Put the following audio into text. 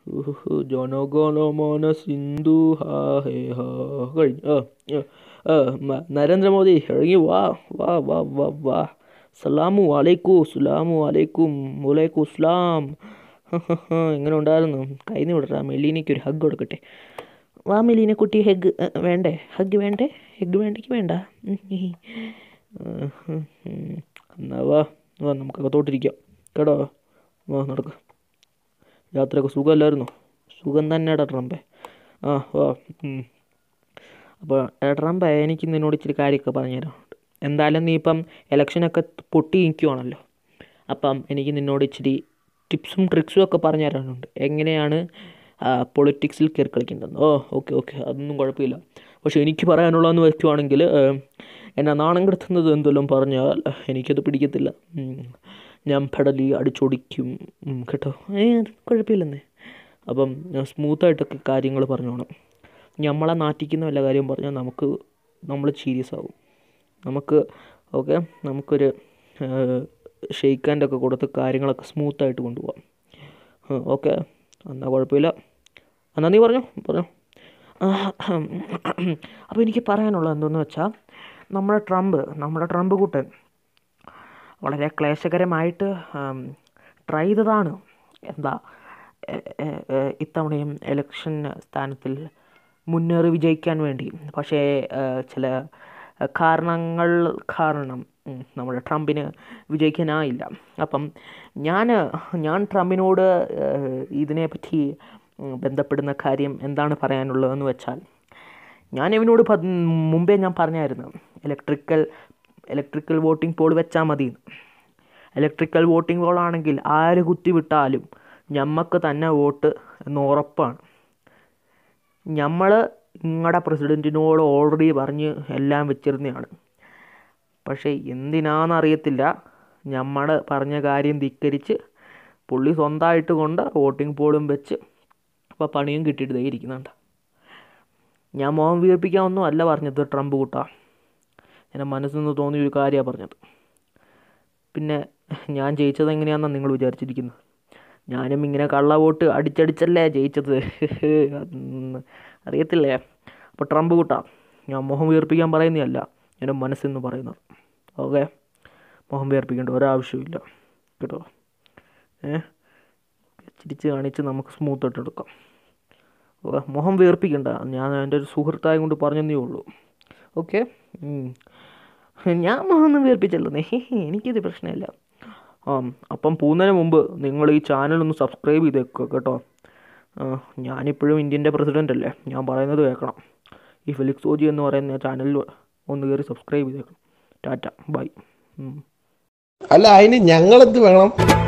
ജനഗണമന സിന്ധു ഹാ ഹേ ഹാ കഴിഞ്ഞു. നരേന്ദ്രമോദി ഇറങ്ങി വാ വാ വാ വാ വാ. സലാമു അലൈക്കും സുലാമു അലൈക്കും വലൈക്കും സ്ലാം. എങ്ങനെ ഉണ്ടായിരുന്നു? കൈന്ന് വിടറാ. മെലീനയ്ക്ക് ഒരു ഹഗ് കൊടുക്കട്ടെ. വാ മെലീന കുട്ടി. ഹെഗ് വേണ്ടേ? ഹഗ് വേണ്ടേ? ഹെഗ് വേണ്ടെങ്കിൽ വേണ്ട. എന്നാ വാ വാ നമുക്ക് അകത്തോട്ടിരിക്കാം കേട്ടോ. വാ നടക്ക്. യാത്രയൊക്കെ സുഖമല്ലായിരുന്നോ? സുഖം തന്നെയാടാ ട്രംപേ. ആ വാ. അപ്പോൾ ട്രംപേ, എനിക്ക് നിന്നോട് ഇച്ചിരി കാര്യമൊക്കെ പറഞ്ഞുതരാം. എന്തായാലും നീ ഇപ്പം ഇലക്ഷനൊക്കെ പൊട്ടി നിൽക്കുവാണല്ലോ. അപ്പം എനിക്ക് നിന്നോട് ഇച്ചിരി ടിപ്സും ട്രിക്സും ഒക്കെ പറഞ്ഞു തരാനുണ്ട്, എങ്ങനെയാണ് പൊളിറ്റിക്സിൽ കയറി കളിക്കേണ്ടത്. ഓക്കെ ഓക്കെ, അതൊന്നും കുഴപ്പമില്ല. പക്ഷേ എനിക്ക് പറയാനുള്ളതെന്ന് വെക്കുവാണെങ്കിൽ, എന്നെ നാണം കെടുത്തുന്നത് എന്തെല്ലാം പറഞ്ഞാൽ എനിക്കത് പിടിക്കത്തില്ല. ഞാൻ പെടലി അടിച്ചൊടിക്കും കേട്ടോ. അത് കുഴപ്പമില്ലെന്നേ. അപ്പം ഞാൻ സ്മൂത്തായിട്ടൊക്കെ കാര്യങ്ങൾ പറഞ്ഞോണം. നമ്മളെ നാറ്റിക്കുന്ന വല്ല കാര്യം പറഞ്ഞാൽ നമ്മൾ സീരിയസ് ആവും. ഓക്കെ, നമുക്കൊരു ഷെയ്ക്ക് ഹാൻഡൊക്കെ കൊടുത്ത് കാര്യങ്ങളൊക്കെ സ്മൂത്തായിട്ട് കൊണ്ടുപോകാം. ഓക്കെ, എന്നാൽ കുഴപ്പമില്ല. എന്നാൽ നീ പറഞ്ഞോ. അപ്പോൾ എനിക്ക് പറയാനുള്ളത് എന്തെന്ന് വെച്ചാൽ, നമ്മുടെ ട്രംപ് കൂട്ടൻ വളരെ ക്ലേശകരമായിട്ട് ട്രൈ ചെയ്തതാണ് ഇത്തവണയും ഇലക്ഷൻ സ്ഥാനത്തിൽ മുന്നേറി വിജയിക്കാൻ വേണ്ടി. പക്ഷേ ചില കാരണങ്ങൾ കാരണം നമ്മുടെ ട്രംപിന് വിജയിക്കാനായില്ല. അപ്പം ഞാൻ ട്രംപിനോട് ഇതിനെപ്പറ്റി ബന്ധപ്പെടുന്ന കാര്യം എന്താണ് പറയാനുള്ളതെന്ന് വെച്ചാൽ, ഞാൻ ഇവനോട് മുമ്പേ ഞാൻ പറഞ്ഞായിരുന്നു, ഇലക്ട്രിക്കൽ വോട്ടിംഗ് പോൾ വെച്ചാൽ മതി. ഇലക്ട്രിക്കൽ വോട്ടിംഗ് പോളാണെങ്കിൽ ആര് കുത്തിവിട്ടാലും ഞമ്മക്ക് തന്നെ വോട്ട് എന്ന് ഉറപ്പാണ്. നിങ്ങളുടെ പ്രസിഡൻറ്റിനോട് ഓൾറെഡി പറഞ്ഞ് എല്ലാം വെച്ചിരുന്നതാണ്. പക്ഷേ എന്തിനാണെന്നറിയത്തില്ല, നമ്മൾ പറഞ്ഞ കാര്യം ധിക്കരിച്ച് പുള്ളി സ്വന്തമായിട്ട് കൊണ്ട് വോട്ടിംഗ് പോളും വെച്ച് അപ്പോൾ പണിയും കിട്ടിയിട്ട് ഇരിക്കുന്നുണ്ട്. ഞാൻ മോഹം വീർപ്പിക്കാനൊന്നും അല്ല പറഞ്ഞത് ട്രംപ് കൂട്ടാ. എൻ്റെ മനസ്സിൽ നിന്ന് തോന്നിയൊരു കാര്യമാണ് പറഞ്ഞത്. പിന്നെ ഞാൻ ജയിച്ചത് എങ്ങനെയാണെന്നാണ് നിങ്ങൾ വിചാരിച്ചിരിക്കുന്നത്? ഞാനും ഇങ്ങനെ കള്ള വോട്ട് അടിച്ചടിച്ചല്ലേ ജയിച്ചത്. അറിയത്തില്ലേ? അപ്പോൾ ട്രംപ് കൂട്ടാ, ഞാൻ മുഖം വീർപ്പിക്കാൻ പറയുന്നതല്ല, എൻ്റെ മനസ്സിൽ നിന്ന് പറയുന്നത്. ഓക്കെ, മുഖം വീർപ്പിക്കേണ്ട ഒരാവശ്യമില്ല കേട്ടോ. ചിരിച്ച് കാണിച്ച് നമുക്ക് സ്മൂത്തായിട്ട് എടുക്കാം. മുഖം വീർപ്പിക്കണ്ട. ഞാൻ എൻ്റെ ഒരു സുഹൃത്തായ കൊണ്ട് പറഞ്ഞതേ ഉള്ളൂ. ഓക്കെ, ഞാൻ മുഖമൊന്നും വീർപ്പിച്ചല്ലേ. എനിക്കിത് പ്രശ്നമില്ല. അപ്പം പോകുന്നതിന് മുമ്പ് നിങ്ങൾ ഈ ചാനലൊന്ന് സബ്സ്ക്രൈബ് ചെയ്തേക്കുക കേട്ടോ. ഞാനിപ്പോഴും ഇന്ത്യൻ്റെ പ്രസിഡൻ്റ് അല്ലേ, ഞാൻ പറയുന്നത് കേൾക്കണം. ഈ ഫെലിക്സ് ഓജി എന്ന് പറയുന്ന ചാനലിൽ ഒന്ന് കയറി സബ്സ്ക്രൈബ് ചെയ്തേക്കണം. Tata bye. അല്ല, അതിന് ഞങ്ങളെന്ത് വേണം?